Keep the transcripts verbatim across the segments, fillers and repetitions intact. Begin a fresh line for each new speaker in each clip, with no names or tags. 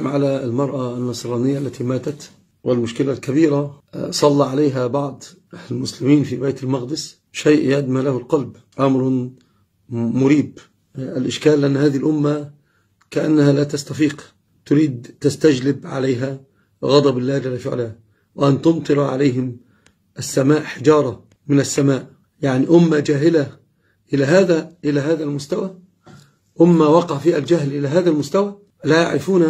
نتكلم على المرأة النصرانية التي ماتت، والمشكلة الكبيرة صلى عليها بعض المسلمين في بيت المقدس، شيء يدمى له القلب، أمر مريب. الإشكال أن هذه الأمة كأنها لا تستفيق، تريد تستجلب عليها غضب الله جل في علاه، وأن تمطر عليهم السماء حجارة من السماء. يعني أمة جاهلة إلى هذا إلى هذا المستوى، أمة وقع فيها الجهل إلى هذا المستوى، لا يعرفون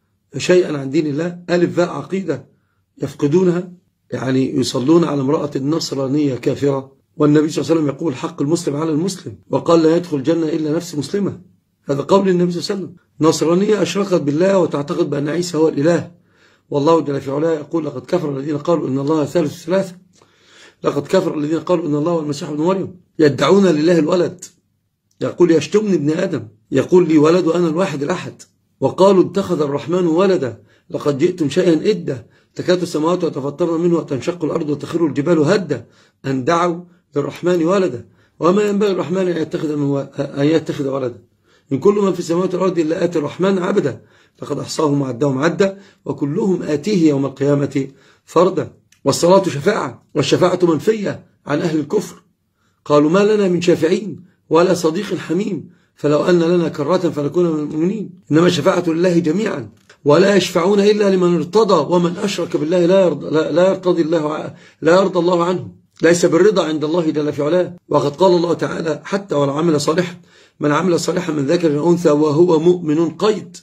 شيئا عن دين الله، ألف باء عقيدة يفقدونها. يعني يصلون على امرأة نصرانية كافرة، والنبي صلى الله عليه وسلم يقول حق المسلم على المسلم، وقال لا يدخل الجنة إلا نفس مسلمة. هذا قول النبي صلى الله عليه وسلم. نصرانية أشركت بالله وتعتقد بأن عيسى هو الإله، والله جل في علاه يقول لقد كفر الذين قالوا إن الله ثالث ثلاثة، لقد كفر الذين قالوا إن الله هو المسيح ابن مريم، يدعون لله الولد، يقول يشتمني ابن آدم، يقول لي ولد وأنا الواحد الأحد، وقالوا اتخذ الرحمن ولدا لقد جئتم شيئا إدا، تكاد السماوات يتفطرن منه وتنشق الأرض وتخر الجبال هدا أن دعوا للرحمن ولدا وما ينبغي الرحمن أن يتخذ أن يتخذ ولدا، إن كل من في السماوات والأرض إلا آتي الرحمن عبدا لقد أحصاهم وعدهم عدا وكلهم آتيه يوم القيامة فردا. والصلاة شفاعة، والشفاعة منفية عن أهل الكفر، قالوا ما لنا من شافعين ولا صديق حميم فلو أن لنا كرة فنكون من المؤمنين، إنما الشفاعة لله جميعا ولا يشفعون إلا لمن ارتضى، ومن أشرك بالله لا يرضى, لا يرتضي الله لا يرضى الله عنه، ليس بالرضا عند الله جل في علاه. وقد قال الله تعالى حتى ولو عمل صالحا من عمل صالحا من ذكر أو أنثى وهو مؤمن قيد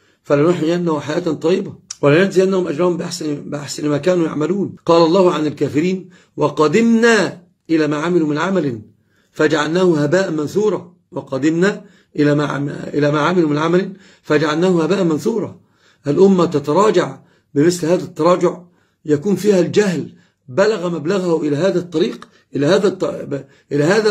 فلنحيينه حياة طيبة ولنجزينهم أجرهم بأحسن, بأحسن ما كانوا يعملون. قال الله عن الكافرين وقدمنا إلى ما عملوا من عمل فجعلناه هباء منثورا، وقدمنا إلى ما إلى ما عملوا من عمل فجعلناه هباء منثورا. الأمة تتراجع بمثل هذا التراجع، يكون فيها الجهل بلغ مبلغه إلى هذا الطريق، إلى هذا إلى هذا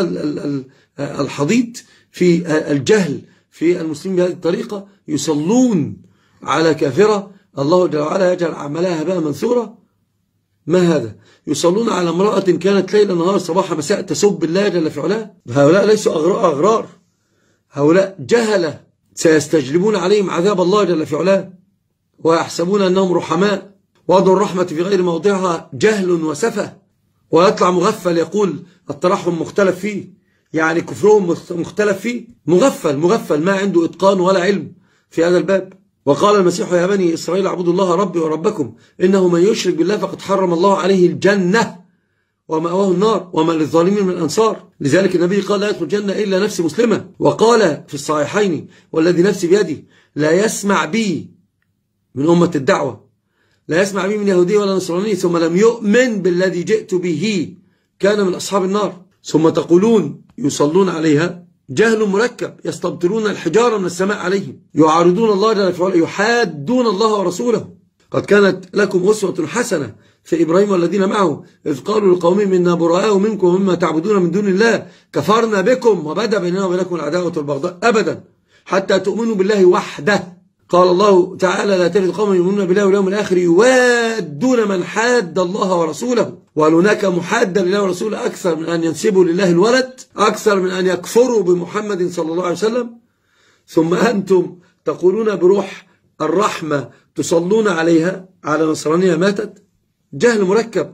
الحضيض في الجهل في المسلمين بهذه الطريقة، يصلون على كافرة الله جل وعلا يجعل عملها هباء منثورا. ما هذا؟ يصلون على امرأة كانت ليلا نهار صباح مساء تسب الله جل في علاه. هؤلاء ليسوا أغرار، هؤلاء جهلة سيستجلبون عليهم عذاب الله جل في علاه ويحسبون أنهم رحماء، وضع الرحمة في غير موضعها جهل وسفة. ويطلع مغفل يقول الترحم مختلف فيه، يعني كفرهم مختلف فيه، مغفل مغفل ما عنده إتقان ولا علم في هذا الباب. وقال المسيح يا بني إسرائيل اعبدوا الله ربي وربكم إنه من يشرك بالله فقد حرم الله عليه الجنة ومأواه النار وما للظالمين من أنصار. لذلك النبي قال لا يدخل الجنة إلا نفس مسلمة. وقال في الصحيحين والذي نفسي بيدي لا يسمع بي من أمة الدعوة، لا يسمع بي من يهودي ولا نصراني ثم لم يؤمن بالذي جئت به كان من أصحاب النار. ثم تقولون يصلون عليها، جهل مركب، يستبطلون الحجارة من السماء عليهم، يعارضون الله جل وعلا، يحادون الله ورسوله. قد كانت لكم أسوة حسنة في إبراهيم والذين معه إذ قالوا لقومهم إنا براء منكم ومما تعبدون من دون الله كفرنا بكم وبدا بيننا وبينكم العداوة والبغضاء أبدا حتى تؤمنوا بالله وحده. قال الله تعالى لا تجد قوما يؤمنون بالله واليوم الآخر يوادون من حاد الله ورسوله. وهل هناك محادا لله ورسوله أكثر من أن ينسبوا لله الولد، أكثر من أن يكفروا بمحمد صلى الله عليه وسلم؟ ثم أنتم تقولون بروح الرحمة تصلون عليها على نصرانية ماتت. جهل مركب.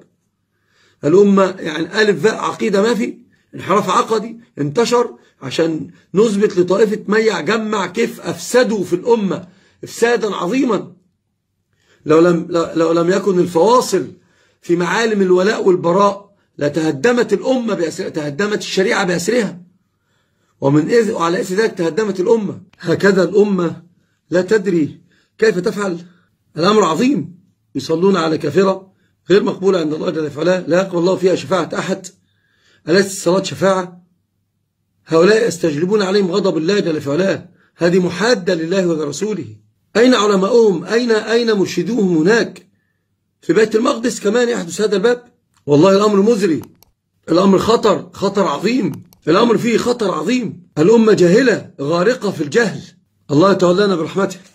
الأمة يعني ألف باء عقيدة ما في، انحراف عقدي انتشر عشان نثبت لطائفة ميع جمع كيف أفسدوا في الأمة إفسادا عظيما. لو لم, لو لم يكن الفواصل في معالم الولاء والبراء لتهدمت الأمة بأسرها، تهدمت الشريعة بأسرها، ومن إذ وعلى إثر ذلك تهدمت الأمة. هكذا الأمة لا تدري كيف تفعل. الأمر عظيم. يصلون على كافرة غير مقبولة عند الله جل وعلا، لا يقبل الله فيها شفاعة أحد. أليست الصلاة شفاعة؟ هؤلاء يستجلبون عليهم غضب الله جل وعلا، هذه محادة لله ولرسوله. أين علماؤهم؟ أين أين مرشدوهم هناك؟ في بيت المقدس كمان يحدث هذا الباب. والله الأمر مزري، الأمر خطر، خطر عظيم، الأمر فيه خطر عظيم. الأمة جاهلة غارقة في الجهل. الله يتولانا برحمته.